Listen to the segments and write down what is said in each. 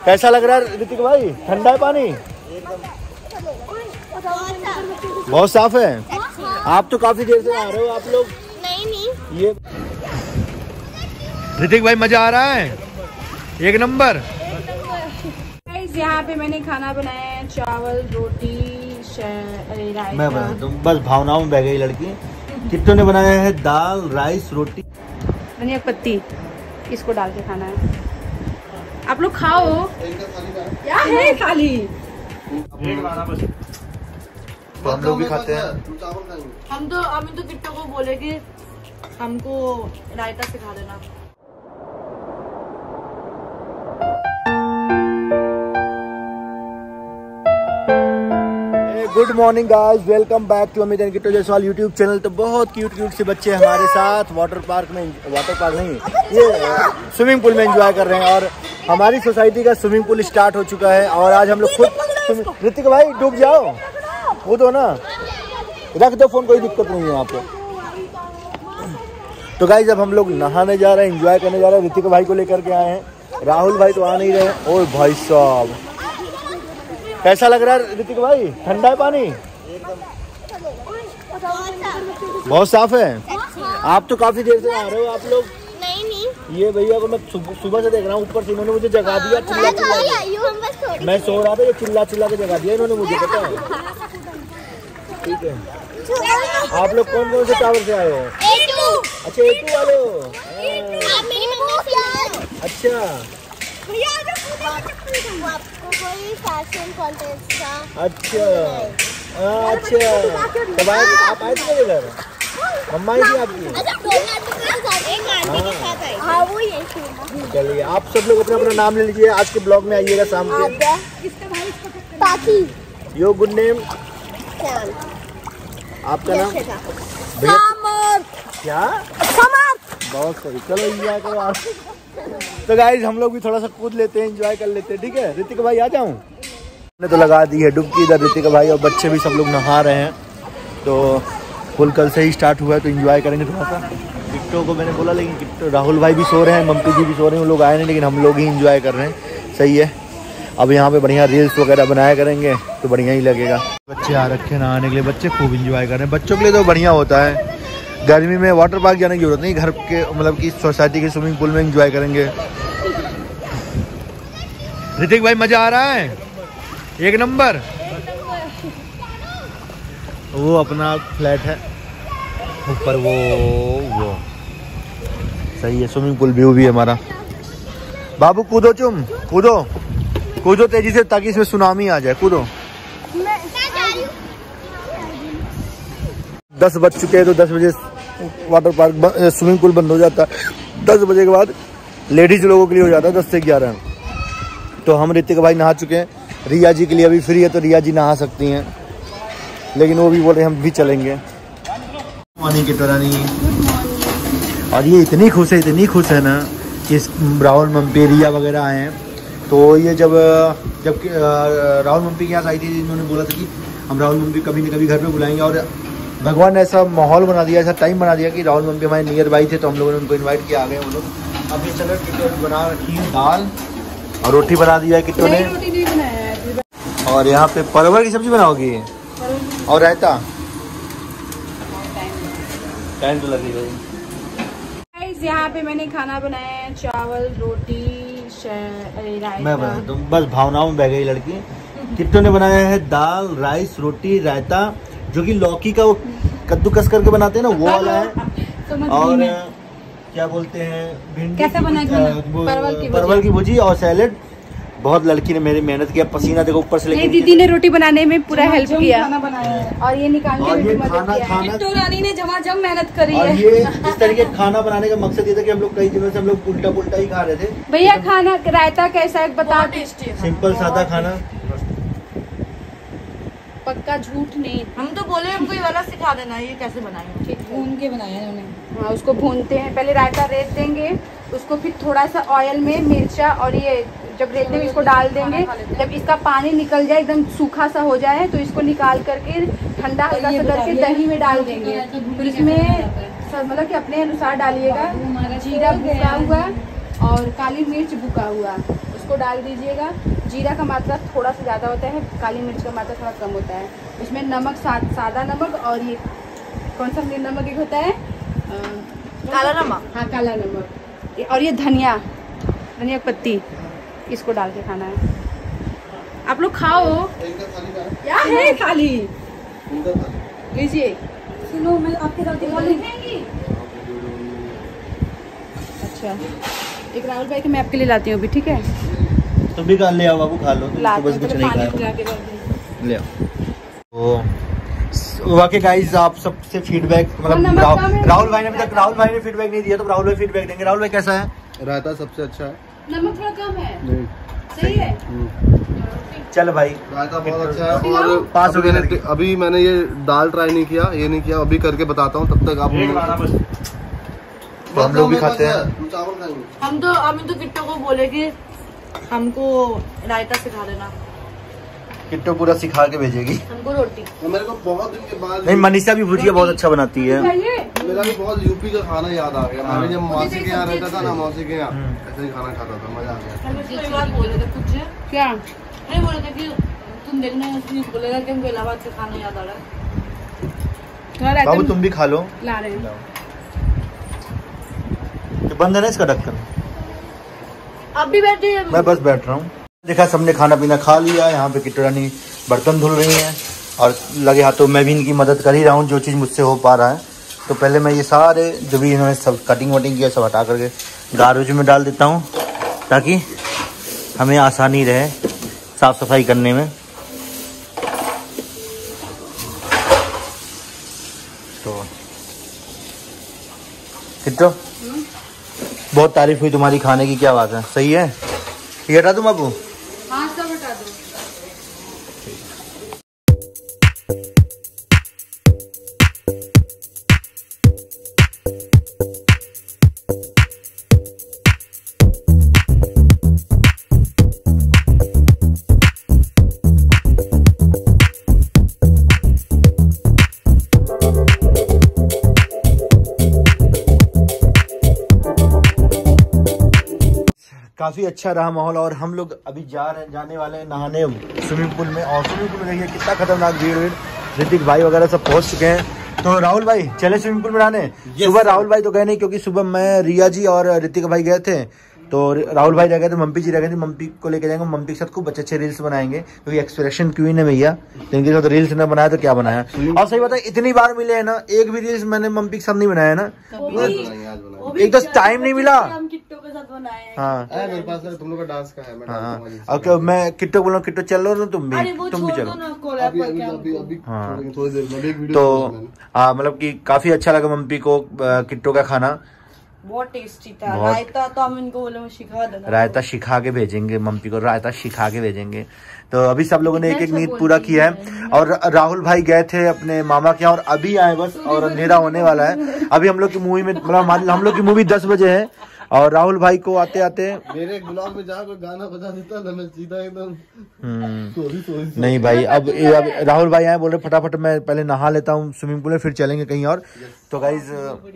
कैसा लग रहा है ऋतिक भाई? ठंडा है पानी? बहुत साफ है। आप तो काफी देर से आ रहे हो आप लोग। नहीं ये ऋतिक भाई मजा आ रहा है? एक नंबर। यहाँ पे मैंने खाना बनाया है, चावल रोटी मैं बना दूं, बस भावनाओं में बह गई लड़की। किट्टू ने बनाया है दाल राइस रोटी धनिया पत्ती, इसको डाल के खाना है। आप लोग खाओ। क्या है थाली? तो हम लोग भी खाते हैं। हम तो किट्टू को बोले कि हमको रायता सिखा देना। Good morning guys, welcome back to Amit and Kittu Jaiswal YouTube channel. तो बहुत क्यूट से बच्चे हमारे साथ वाटर पार्क नहीं ये स्विमिंग पूल में एंजॉय कर रहे हैं। और हमारी सोसाइटी का स्विमिंग पूल स्टार्ट हो चुका है और आज हम लोग खुद। ऋतिक भाई डूब जाओ, कूदो ना, रख दो फोन, कोई दिक्कत नहीं है यहाँ पे। तो गाइस अब हम लोग नहाने जा रहे हैं, एंजॉय करने जा रहे हैं। ऋतिक भाई को लेकर के आए हैं, राहुल भाई तो आ नहीं रहे। और भाई साहब कैसा लग रहा है ऋतिक भाई? ठंडा है पानी? बहुत साफ है। आप तो काफी देर से आ रहे हो आप लोग। नहीं ये भैया को मैं सुबह से देख रहा हूँ, ऊपर से इन्होंने मुझे जगा दिया चिल्ला चिल्ला। मैं सो रहा था, ये चिल्ला चिल्ला के जगा दिया इन्होंने मुझे, पता है। ठीक है, आप लोग कौन कौन से टावर से आए हो? अच्छा A2 वाले हो। अच्छा अच्छा तब आप आए थे इधर? मम्मा ही थी आपकी? चलिए आप सब लोग अपना अपना नाम ले लीजिए, आज के ब्लॉग में आइएगा शाम के। यो गुड नेम, आपका नाम? क्या? बहुत सही, चलो एंजॉय करो आप। तो गाइज हम लोग भी थोड़ा सा कूद लेते हैं, एंजॉय कर लेते हैं। ठीक है ऋतिक भाई आ जाऊं? ने तो लगा दी है डुबकी इधर ऋतिक भाई, और बच्चे भी सब लोग नहा रहे हैं। तो पुल कल से ही स्टार्ट हुआ है तो एंजॉय करेंगे थोड़ा सा। किट्टू को मैंने बोला, लेकिन किट्टू राहुल भाई भी सो रहे हैं, मम्पी जी भी सो रहे हैं, वो लोग आए नहीं, लेकिन हम लोग ही एंजॉय कर रहे हैं। सही है, अब यहाँ पे बढ़िया रील्स वगैरह बनाया करेंगे तो बढ़िया ही लगेगा। बच्चे आ रखे हैं नहाने के लिए, बच्चे खूब एंजॉय कर रहे हैं। बच्चों के लिए तो बढ़िया होता है, गर्मी में वाटर पार्क जाने की जरूरत नहीं, घर के मतलब कि सोसाइटी के स्विमिंग पूल में एंजॉय करेंगे। ऋतिक भाई मजा आ रहा है? एक नंबर। वो अपना फ्लैट है ऊपर, वो सही है, स्विमिंग पूल व्यू भी है हमारा। बाबू कूदो, तुम कूदो तेजी से ताकि इसमें सुनामी आ जाए, कूदो। 10 बज चुके हैं तो 10 बजे वाटर पार्क स्विमिंग पूल बंद हो जाता है। 10 बजे के बाद लेडीज लोगों के लिए हो जाता है 10 से 11। तो हम ऋतिक भाई नहा चुके हैं, रिया जी के लिए अभी फ्री है तो रिया जी नहा सकती हैं, लेकिन वो भी बोल रहे हम भी चलेंगे। पानी की तरह नहीं। और ये इतनी खुश है ना कि राहुल मम्पी रिया वगैरह आए हैं। तो ये जब राहुल मम्पी के यहाँ आई थी, इन्होंने बोला था कि हम राहुल मम्पी कभी न कभी घर पे बुलाएंगे, और भगवान ने ऐसा माहौल बना दिया, ऐसा टाइम बना दिया कि राहुल मम्पी हमारे नियर बाई थे, तो हम लोगों ने उनको इन्वाइट किया, आ गए वो लोग। अब ये चलो बना रखी है दाल और रोटी बना दिया है किट्टू ने, और यहाँ पे परवल की सब्जी बनाओगी और रायता। टाइम तो लगेगा। यहाँ पे मैंने खाना बनाया है, चावल रोटी रायता। मैं बना दूं, बस भावनाओं में बह गई लड़की। किट्टू ने बनाया है दाल राइस रोटी रायता, जो कि लौकी का वो कद्दूकस करके बनाते हैं ना, वो वाला है। और क्या बोलते हैं, भिंडी परवल की भुजी और सैलेड। बहुत लड़की ने मेरी मेहनत किया, पसीना देखो ऊपर से। लेकिन दीदी ने रोटी बनाने में पूरा हेल्प किया और ये निकालने में भी मदद किया। किट्टू रानी ने झमाझम मेहनत करी है। ये इस तरीके खाना बनाने का मकसद ये था कि हम लोग कई दिनों से हम लोग उल्टा ही खा रहे थे। भैया खाना रायता कैसा है बता। सिंपल सादा खाना, पक्का झूठ नहीं। हम तो बोले हमको ये वाला सिखा देना, ये कैसे बनाएंगे। भून के बनाया है उन्होंने। हाँ, उसको भूनते हैं, पहले रायता रेत देंगे, उसको फिर थोड़ा सा ऑयल में मिर्चा और ये जब रेतने में इसको डाल देंगे, जब इसका पानी निकल जाए, एकदम सूखा सा हो जाए, तो इसको निकाल करके ठंडा हल्का सा करके दही में डाल देंगे। फिर इसमें मतलब कि अपने अनुसार डालिएगा, जीरा भुना हुआ और काली मिर्च भुना हुआ, इसको डाल दीजिएगा। जीरा का मात्रा थोड़ा सा ज़्यादा होता है, काली मिर्च का मात्रा थोड़ा कम होता है। इसमें नमक सादा नमक और ये कौन सा नमक एक होता है, काला नमक। हाँ काला नमक। और ये धनिया पत्ती, इसको डाल के खाना है। आप लोग खाओ। क्या है थाली, लीजिए। सुनो मैं आपके साथ लिखेंगी। अच्छा एक राहुल भाई के मैं आपके लिए लाती हूँ अभी, ठीक है? तुम भी खा ले आओ बाबू, खा लो, तुम बस कुछ नहीं खाया, ले आओ। वाकई गाइस आप सबसे फीडबैक, मतलब राहुल भाई ने अभी तक फीडबैक नहीं दिया, तो राहुल भाई फीडबैक देंगे। राहुल भाई कैसा है? रायता सबसे अच्छा है, नमक थोड़ा कम है, सही है। चल भाई रायता बहुत अच्छा है। और 5 हो गए। अभी मैंने ये दाल ट्राई नहीं किया, ये नहीं किया, अभी करके बताता हूँ, तब तक आप तो हम लोग भी खाते हैं। चावल खाएंगे हम तो किट्टू को बोले कि हमको रायता सिखा देना, किट्टू पूरा सिखा के भेजेगी हमको रोटी। तो मेरे को बहुत दिन के बाद नहीं, मनीषा भी भुजिया बहुत अच्छा बनाती है। मेरा भी बहुत यूपी का खाना याद आ गया। मैंने जब मौसी के यहाँ रहता था ना, मौसी के यहाँ ऐसे ही खाना खाता था, मजा आ गया। हम इसको एक बार बोले थे कुछ, क्या नहीं बोले थे कि तुम देखना, बोलेगा कि हमको इलाहाबाद का खाना याद आ रहा है। बाबू तुम भी खा लो, ला रहे हैं। बंद है ना इसका ढक्कन। अब भी बैठे हैं, मैं बस बैठ रहा हूँ। देखा सबने खाना पीना खा लिया, यहाँ पे किट्टू रानी बर्तन धुल रही हैं और लगे हाथों मैं भी इनकी मदद कर ही रहा हूँ जो चीज़ मुझसे हो पा रहा है। तो पहले मैं ये सारे जो भी इन्होंने सब कटिंग वटिंग किया सब हटा करके गार्बेज में डाल देता हूँ, ताकि हमें आसानी रहे साफ़ सफाई करने में। तो किट्टू बहुत तारीफ हुई तुम्हारी खाने की, क्या बात है, सही है? ये हटा दूँ बाबू? हाँ सब हटा दो। काफ़ी अच्छा रहा माहौल और हम लोग अभी जाने वाले हैं नहाने स्विमिंग पूल में। और स्विमिंग पूल में देखिए कितना खतरनाक भीड़, ऋतिक भाई वगैरह सब पहुंच चुके हैं। तो राहुल भाई चले स्विमिंग पूल में नहाने? सुबह राहुल भाई तो गए नहीं, क्योंकि सुबह मैं, रिया जी और ऋतिक भाई गए थे, तो राहुल भाई रह गए थे, मम्पी जी रह गए थे। मम्पी को लेके जाएंगे, मम्पी के साथ खूब अच्छे रील्स बनाएंगे, क्योंकि एक्सप्रेशन क्वीन है भैया, तो इनके साथ रील्स न बनाया तो क्या बनाया। और सही बताए इतनी बार मिले हैं ना, एक भी रील्स मैंने मम्पी के साथ नहीं बनाया ना, एक तो टाइम नहीं मिला। हाँ मेरे पास तुम लोग का डांस का है, हाँ मैं किट्टू बोल रहा हूँ, किट्टू चल लो ना, तुम भी चलो। हाँ थोड़ी देर में तो मतलब कि काफी अच्छा लगा मम्पी को किट्टू का खाना, बहुत टेस्टी था। रायता तो हम इनको बोले सिखा देना, रायता सिखा के भेजेंगे, मम्पी को रायता सिखा के भेजेंगे। तो अभी सब लोगों ने एक एक नींद पूरा किया है। और राहुल भाई गए थे अपने मामा के यहाँ और अभी आए बस, और अंधेरा होने वाला है। अभी हम लोग की मूवी में, मतलब हम लोग की मूवी 10 बजे है, और राहुल भाई को आते आते मेरे ब्लॉग में जहाँ कोई गाना बजा देता ना, मैं सीधा एकदम नहीं भाई। अब राहुल भाई आए, बोल रहे फटाफट मैं पहले नहा लेता हूँ स्विमिंग पूल में, फिर चलेंगे कहीं और। तो गाइज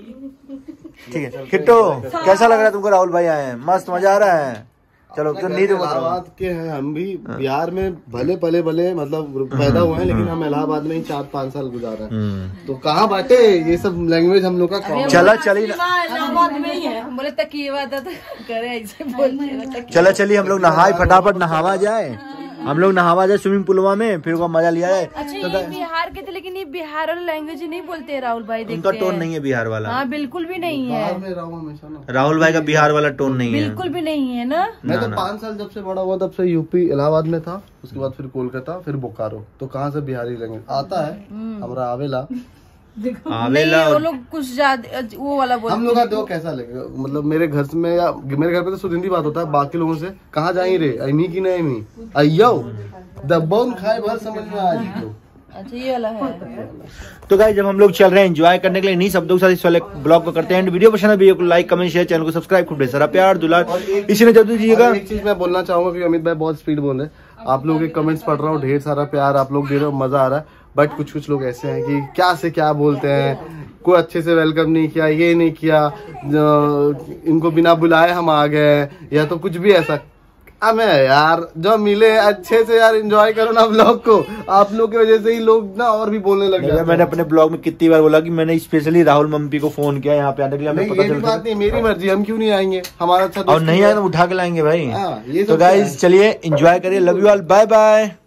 ठीक है। किट्टू कैसा लग रहा है तुमको? राहुल भाई आए हैं, मस्त मजा आ रहा है। चलो तो नींद इलाहाबाद के हैं हम भी, बिहार में भले मतलब पैदा हुए हैं, लेकिन हम इलाहाबाद में ही 4-5 साल गुजारे हैं। तो कहाँ बाटे ये सब लैंग्वेज हम लोग का? चला चली इलाहाबाद में ही है, बोले तकिए करे ऐसे बोलते। चला चलिए हम लोग नहाए, फटाफट नहावा जाए, हम लोग नहावा जाए स्विमिंग पूलवा में, फिर वो मजा लिया जाए। अच्छा ये बिहार के थे, लेकिन ये बिहार वाला लैंग्वेज नहीं बोलते हैं राहुल भाई, उनका टोन नहीं है बिहार वाला। हाँ बिल्कुल भी नहीं है, राहुल भाई का बिहार वाला टोन नहीं है, बिल्कुल भी नहीं है ना। मैं तो 5 साल जब से बड़ा हुआ तब से यूपी इलाहाबाद में था, उसके बाद फिर कोलकाता, फिर बोकारो। तो कहाँ से बिहारी लैंग्वेज आता है हमारा? आवेला आवेला वो लोग कुछ ज्यादा वो वाला बोलते। हम लोग का देखो कैसा लगेगा, मतलब मेरे घर में या मेरे घर पे तो शुद्ध हिंदी बात होता है, बाकी लोगों से कहाँ जाएंगे रे, अमी की नहीं अमी अयो दब्बन खाए भर समझ में आ जी। अच्छा ये वाला है। तो गाइस जब हम लोग चल रहे हैं एंजॉय करने के लिए नहीं शब्दों के साथ इस वाले ब्लॉग को करते हैं। वीडियो पसंद है वीडियो को लाइक कमेंट शेयर, चैनल को सब्सक्राइब, खूब ढेर सारा प्यार दुलार इसी ने जल्दी दीजिएगा। एक चीज मैं बोलना चाहूंगा कि अमित भाई बहुत स्पीड बोल रहे हैं, आप लोगों के कमेंट्स पढ़ रहा हूँ, ढेर सारा प्यार आप लोग दे रहे हो, मजा आ रहा है। बट कुछ लोग ऐसे हैं कि क्या से क्या बोलते हैं, कोई अच्छे से वेलकम नहीं किया, ये नहीं किया, इनको बिना बुलाए हम आ गए, या तो कुछ भी ऐसा अब यार जो मिले अच्छे से यार एंजॉय करो ना ब्लॉग को। आप लोग की वजह से ही लोग ना और भी बोलने लग गए। मैंने अपने ब्लॉग में कितनी बार बोला कि मैंने स्पेशली राहुल मम्मी को फोन किया यहाँ पे आने के लिए। हमें पता ये बात नहीं, मेरी मर्जी, हम क्यों नहीं आएंगे, हमारा अच्छा और नहीं आए तो उठा के लाएंगे भाई। ये तो गाइस चलिए एंजॉय करिए, love you all, bye bye.